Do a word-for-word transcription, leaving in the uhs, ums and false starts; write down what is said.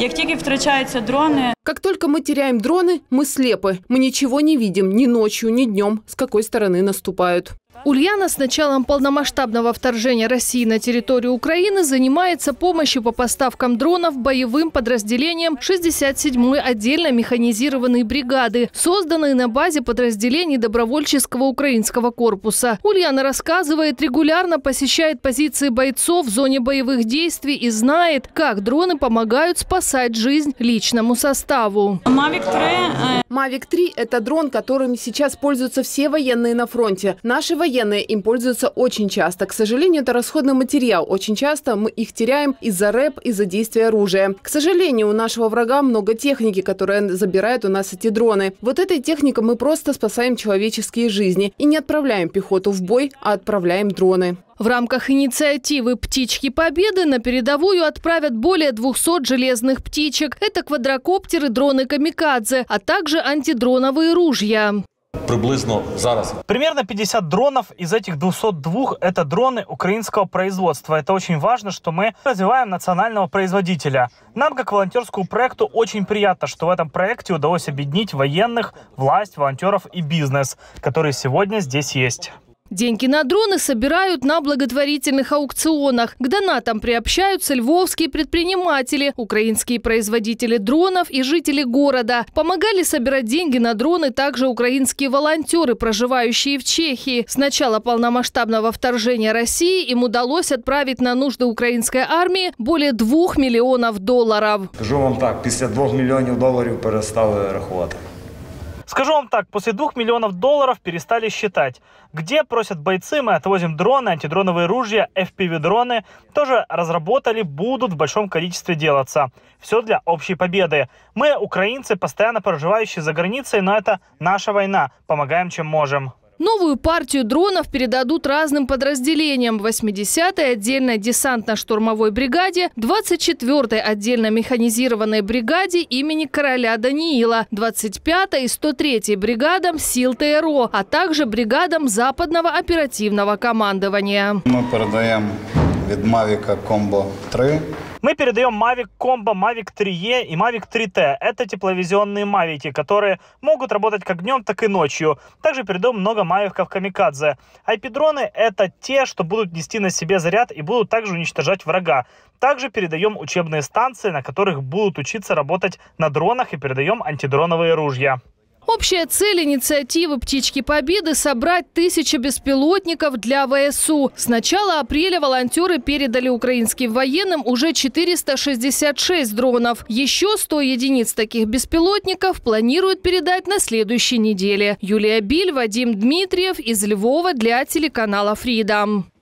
Як тільки втрачаються дроны... Как только мы теряем дроны, мы слепы. Мы ничего не видим ни ночью, ни днем, с какой стороны наступают. Ульяна с началом полномасштабного вторжения России на территорию Украины занимается помощью по поставкам дронов боевым подразделениям шестьдесят седьмой отдельно механизированной бригады, созданной на базе подразделений добровольческого украинского корпуса. Ульяна рассказывает, регулярно посещает позиции бойцов в зоне боевых действий и знает, как дроны помогают спасать жизнь личному составу. Мавик три... Мавик три – это дрон, которым сейчас пользуются все военные на фронте. Наши военные им пользуются очень часто. К сожалению, это расходный материал. Очень часто мы их теряем из-за рэп, из-за действия оружия. К сожалению, у нашего врага много техники, которая забирает у нас эти дроны. Вот этой техникой мы просто спасаем человеческие жизни. И не отправляем пехоту в бой, а отправляем дроны. В рамках инициативы «Птички Победы» на передовую отправят более двухсот железных птичек. Это квадрокоптеры, дроны «Камикадзе», а также антидроновые ружья. Приблизно зараз. Примерно пятьдесят дронов, из этих двухсот двух это дроны украинского производства. Это очень важно, что мы развиваем национального производителя. Нам, как волонтерскому проекту, очень приятно, что в этом проекте удалось объединить военных, власть, волонтеров и бизнес, которые сегодня здесь есть. Деньги на дроны собирают на благотворительных аукционах. К донатам приобщаются львовские предприниматели, украинские производители дронов и жители города. Помогали собирать деньги на дроны также украинские волонтеры, проживающие в Чехии. С начала полномасштабного вторжения России им удалось отправить на нужды украинской армии более двух миллионов долларов. Скажу вам так, після двох мільйонів доларів перестали рахувати. Скажу вам так, после двух миллионов долларов перестали считать. Где, просят бойцы, мы отвозим дроны, антидроновые ружья, эф пи ви-дроны. Тоже разработали, будут в большом количестве делаться. Все для общей победы. Мы, украинцы, постоянно проживающие за границей, но это наша война. Помогаем, чем можем. Новую партию дронов передадут разным подразделениям: восьмидесятой отдельной десантно-штурмовой бригаде, двадцать четвёртой отдельно механизированной бригаде имени короля Даниила, двадцать пятой и сто третьей бригадам сил тэ эр о, а также бригадам западного оперативного командования. Мы передаем від Mavic Combo три. Мы передаем Mavic Combo, Mavic три е и Mavic три тэ. Это тепловизионные мавики, которые могут работать как днем, так и ночью. Также передаем много мавиков Камикадзе. ай пи-дроны – это те, что будут нести на себе заряд и будут также уничтожать врага. Также передаем учебные станции, на которых будут учиться работать на дронах, и передаем антидроновые ружья. Общая цель инициативы «Птички Победы» – собрать тысячу беспилотников для вэ эс у. С начала апреля волонтеры передали украинским военным уже четыреста шестьдесят шесть дронов. Еще сто единиц таких беспилотников планируют передать на следующей неделе. Юлия Биль, Вадим Дмитриев из Львова для телеканала «Фридом».